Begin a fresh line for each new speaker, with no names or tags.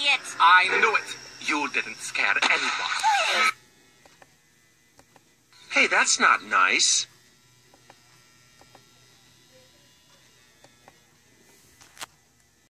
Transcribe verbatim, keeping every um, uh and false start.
It.
I knew it. You didn't scare anyone. Hey, that's not nice.